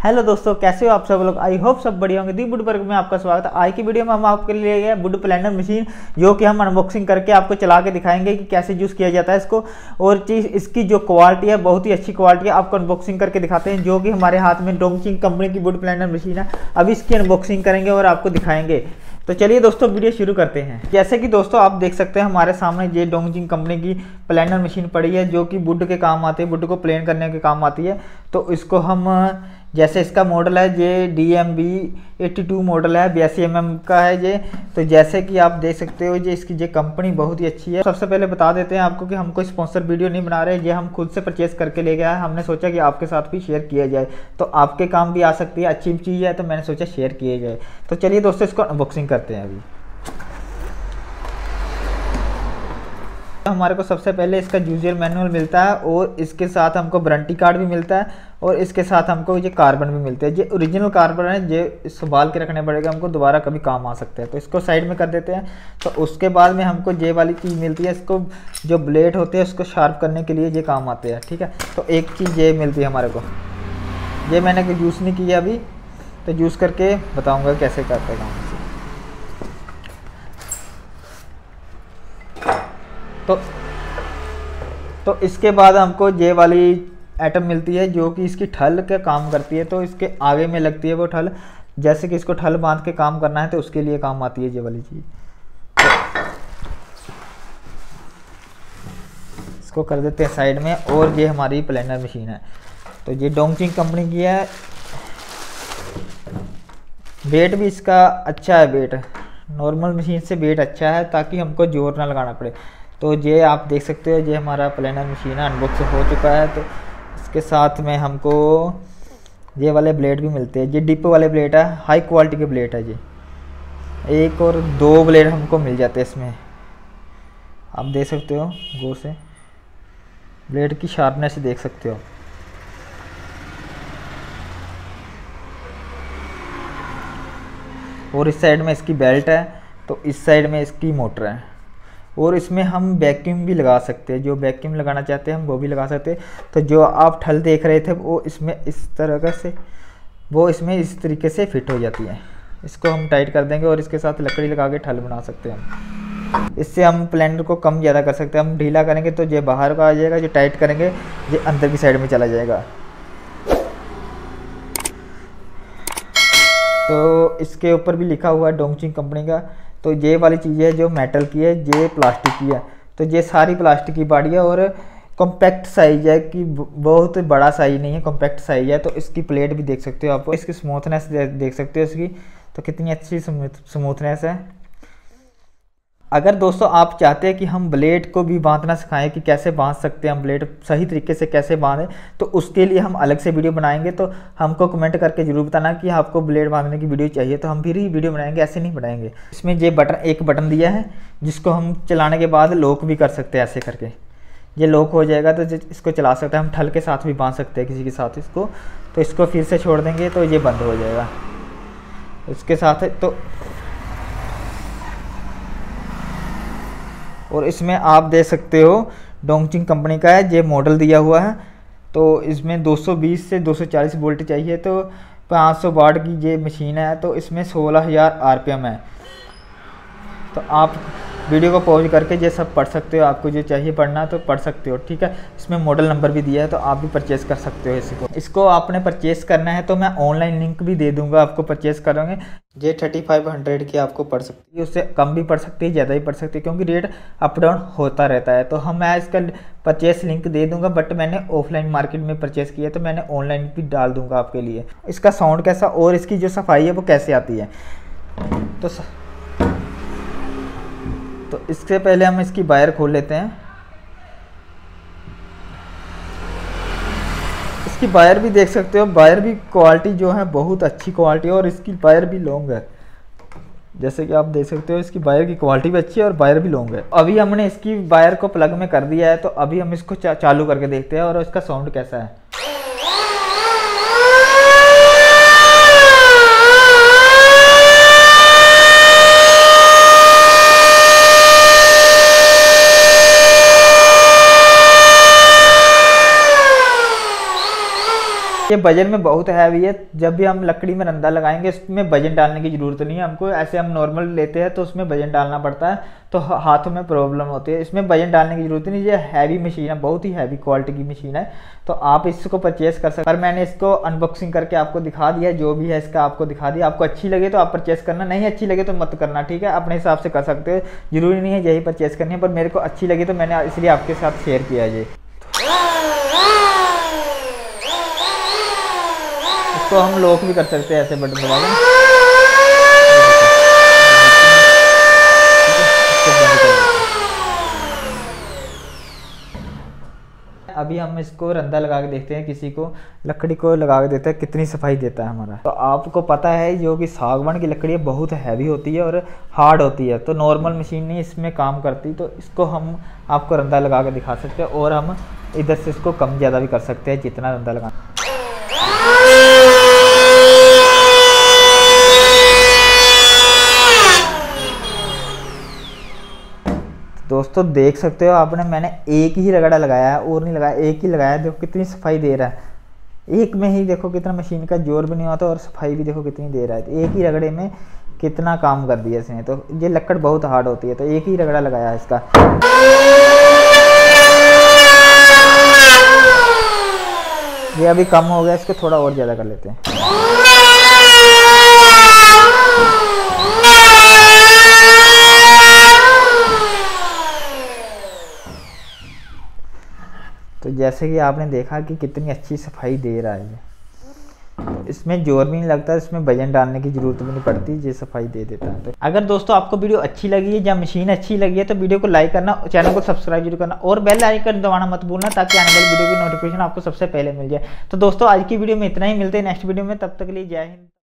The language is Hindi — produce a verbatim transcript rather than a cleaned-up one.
हेलो दोस्तों, कैसे हो आप सब लोग। आई होप सब बढ़िया होंगे। दी वुड वर्क में आपका स्वागत है। आज की वीडियो में हम आपके लिए गए वुड प्लानर मशीन, जो कि हम अनबॉक्सिंग करके आपको चला के दिखाएंगे कि कैसे यूज़ किया जाता है इसको, और चीज़ इसकी जो क्वालिटी है बहुत ही अच्छी क्वालिटी है। आपको अनबॉक्सिंग करके दिखाते हैं, जो कि हमारे हाथ में डोंगचिंग कंपनी की वुड प्लानर मशीन है। अभी इसकी अनबॉक्सिंग करेंगे और आपको दिखाएंगे। तो चलिए दोस्तों वीडियो शुरू करते हैं। जैसे कि दोस्तों आप देख सकते हैं हमारे सामने ये डोंगचिंग कंपनी की प्लानर मशीन पड़ी है, जो कि वुड के काम आती है, वुड को प्लेन करने के काम आती है। तो इसको हम, जैसे इसका मॉडल है ये D M B eighty two model है, बयासी एम एम का है ये। तो जैसे कि आप देख सकते हो ये इसकी ये कंपनी बहुत ही अच्छी है। सबसे पहले बता देते हैं आपको कि हम कोई स्पॉन्सर वीडियो नहीं बना रहे, ये हम खुद से परचेस करके ले गया है। हमने सोचा कि आपके साथ भी शेयर किया जाए, तो आपके काम भी आ सकती है, अच्छी चीज़ है, तो मैंने सोचा शेयर किया जाए। तो चलिए दोस्तों इसको अनबॉक्सिंग करते हैं। अभी हमारे को सबसे पहले इसका यूजर मैनुअल मिलता है, और इसके साथ हमको वारंटी कार्ड भी मिलता है, और इसके साथ हमको ये कार्बन भी मिलते हैं। ये ओरिजिनल कार्बन है, ये संभाल के रखने पड़ेगा हमको, दोबारा कभी काम आ सकते हैं। तो इसको साइड में कर देते हैं। तो उसके बाद में हमको ये वाली चीज़ मिलती है, इसको जो ब्लेड होते हैं उसको शार्प करने के लिए ये काम आते हैं, ठीक है। तो एक चीज़ ये मिलती है हमारे को, ये मैंने यूज़ नहीं किया अभी, तो यूज़ करके बताऊँगा कैसे करते हैं काम। तो तो इसके बाद हमको ये वाली आइटम मिलती है, जो कि इसकी ठल का काम करती है। तो इसके आगे में लगती है वो ठल, जैसे कि इसको ठल बांध के काम करना है तो उसके लिए काम आती है ये वाली चीज़। तो इसको कर देते हैं साइड में। और ये हमारी प्लानर मशीन है, तो ये डोंगचिंग कंपनी की है। वेट भी इसका अच्छा है, वेट नॉर्मल मशीन से वेट अच्छा है, ताकि हमको जोर ना लगाना पड़े। तो ये आप देख सकते हो, ये हमारा प्लानर मशीन है, अनबॉक्स हो चुका है। तो इसके साथ में हमको ये वाले ब्लेड भी मिलते हैं, ये डिप वाले ब्लेड है, हाई क्वालिटी के ब्लेड है। ये एक और दो ब्लेड हमको मिल जाते हैं इसमें, आप देख सकते हो गौर से, ब्लेड की शार्पनेस देख सकते हो। और इस साइड में इसकी बेल्ट है, तो इस साइड में इसकी मोटर है। और इसमें हम वैक्यूम भी लगा सकते हैं, जो वैक्यूम लगाना चाहते हैं हम वो भी लगा सकते हैं। तो जो आप ठल देख रहे थे वो इसमें इस तरह से, वो इसमें इस तरीके से फिट हो जाती है। इसको हम टाइट कर देंगे और इसके साथ लकड़ी लगा के ठल बना सकते हैं हम। इससे हम प्लानर को कम ज़्यादा कर सकते हैं। हम ढीला करेंगे तो ये बाहर का आ जाएगा, जो टाइट करेंगे ये अंदर की साइड में चला जाएगा। तो इसके ऊपर भी लिखा हुआ है डोंगचिंग कंपनी का। तो ये वाली चीज़ है जो मेटल की है, ये प्लास्टिक की है। तो ये सारी प्लास्टिक की बॉडी है, और कॉम्पैक्ट साइज है, कि बहुत बड़ा साइज नहीं है, कॉम्पैक्ट साइज है। तो इसकी प्लेट भी देख सकते हो आप, इसकी स्मूथनेस देख सकते हो इसकी, तो कितनी अच्छी स्मूथनेस है। अगर दोस्तों आप चाहते हैं कि हम ब्लेड को भी बांधना सिखाएं कि कैसे बांध सकते हैं हम ब्लेड सही तरीके से कैसे बांधें, तो उसके लिए हम अलग से वीडियो बनाएंगे। तो हमको कमेंट करके जरूर बताना कि आपको ब्लेड बांधने की वीडियो चाहिए, तो हम फिर ही वीडियो बनाएंगे, ऐसे नहीं बनाएंगे। इसमें ये बटन, एक बटन दिया है जिसको हम चलाने के बाद लॉक भी कर सकते हैं। ऐसे करके ये लॉक हो जाएगा, तो इसको चला सकते हैं हम, ठल के साथ भी बांध सकते हैं किसी के साथ इसको। तो इसको फिर से छोड़ देंगे तो ये बंद हो जाएगा इसके साथ। तो और इसमें आप देख सकते हो डोंगचिंग कंपनी का है, ये मॉडल दिया हुआ है। तो इसमें दो सौ बीस से दो सौ चालीस वोल्ट चाहिए, तो पाँच सौ वाट की ये मशीन है। तो इसमें सोलह हज़ार आर पी एम है। तो आप वीडियो को पॉज करके ये सब पढ़ सकते हो, आपको जो चाहिए पढ़ना तो पढ़ सकते हो, ठीक है। इसमें मॉडल नंबर भी दिया है, तो आप भी परचेस कर सकते हो इसको। इसको आपने परचेस करना है तो मैं ऑनलाइन लिंक भी दे दूंगा, आपको परचेस करोगे ये थर्टी फाइव हंड्रेड की आपको पड़ सकती है, उससे कम भी पड़ सकती है, ज़्यादा भी पड़ सकती है, क्योंकि रेट अप डाउन होता रहता है। तो हम मैं इसका परचेस लिंक दे दूंगा, बट मैंने ऑफलाइन मार्केट में परचेस किया, तो मैंने ऑनलाइन भी डाल दूंगा आपके लिए। इसका साउंड कैसा और इसकी जो सफाई है वो कैसे आती है, तो स... तो इससे पहले हम इसकी वायर खोल लेते हैं। इसकी वायर भी देख सकते हो, वायर भी क्वालिटी जो है बहुत अच्छी क्वालिटी है, और इसकी वायर भी लॉन्ग है। जैसे कि आप देख सकते हो इसकी वायर की क्वालिटी भी अच्छी है और वायर भी लॉन्ग है। अभी हमने इसकी वायर को प्लग में कर दिया है, तो अभी हम इसको चा, चालू करके देखते हैं और इसका साउंड कैसा है। ये वजन में बहुत हैवी है। जब भी हम लकड़ी में रंदा लगाएंगे इसमें वजन डालने की ज़रूरत नहीं है हमको। ऐसे हम नॉर्मल लेते हैं तो उसमें वजन डालना पड़ता है, तो हाथों में प्रॉब्लम होती है। इसमें वजन डालने की ज़रूरत नहीं। ये हैवी मशीन है, बहुत ही हैवी क्वालिटी की मशीन है, तो आप इसको परचेस कर सकते। पर मैंने इसको अनबॉक्सिंग करके आपको दिखा दिया, जो भी है इसका आपको दिखा दिया। आपको अच्छी लगे तो आप परचेस करना, नहीं अच्छी लगे तो मत करना, ठीक है। अपने हिसाब से कर सकते हो, जरूरी नहीं है यही परचेस करनी है। पर मेरे को अच्छी लगी तो मैंने इसलिए आपके साथ शेयर किया ये। इसको हम लॉक भी कर सकते हैं ऐसे बटन दबा के। अभी हम इसको रंदा लगा के देखते हैं, किसी को लकड़ी को लगा के देखते हैं कितनी सफाई देता है हमारा। तो आपको पता है जो कि सागवान की लकड़ी है बहुत हैवी होती है और हार्ड होती है, तो नॉर्मल मशीन नहीं इसमें काम करती। तो इसको हम आपको रंदा लगा के दिखा सकते हैं और हम इधर से इसको कम ज़्यादा भी कर सकते हैं जितना रंदा लगा। दोस्तों देख सकते हो आपने, मैंने एक ही रगड़ा लगाया है और नहीं लगाया, एक ही लगाया है। देखो कितनी सफाई दे रहा है, एक में ही देखो कितना मशीन का जोर भी नहीं होता और सफाई भी देखो कितनी दे रहा है। एक ही रगड़े में कितना काम कर दिया इसने। तो ये लकड़ बहुत हार्ड होती है, तो एक ही रगड़ा लगाया है इसका। ये अभी कम हो गया, इसको थोड़ा और ज़्यादा कर लेते हैं। तो जैसे कि आपने देखा कि कितनी अच्छी सफाई दे रहा है, इसमें जोर भी नहीं लगता, इसमें वजन डालने की जरूरत भी नहीं पड़ती, ये सफाई दे देता है। तो अगर दोस्तों आपको वीडियो अच्छी लगी है या मशीन अच्छी लगी है तो वीडियो को लाइक करना, चैनल को सब्सक्राइब जरूर करना और बेल आइकन दबाना मत भूलना, ताकि आने वाली वीडियो की नोटिफिकेशन आपको सबसे पहले मिल जाए। तो दोस्तों आज की वीडियो में इतना ही, मिलते हैं नेक्स्ट वीडियो में, तब तक के लिए जय हिंद।